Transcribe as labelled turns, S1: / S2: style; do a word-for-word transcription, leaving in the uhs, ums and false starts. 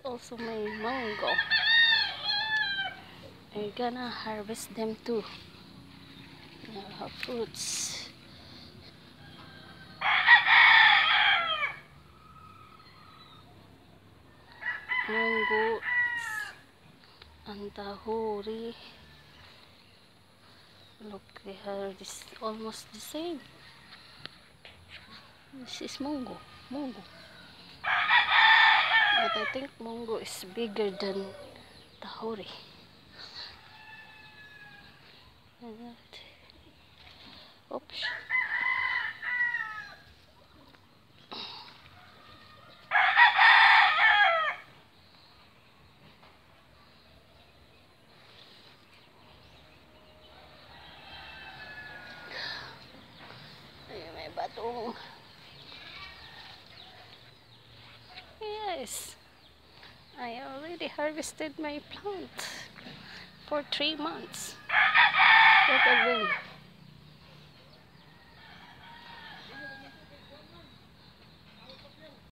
S1: also my mango. I'm gonna harvest them too. Uh, fruits. Mango and tahuri. Look, they are this almost the same. This is mango. Mango. But I think mango is bigger than tahuri. Oops. Ay, may batong. Yes. I already harvested my plant for three months.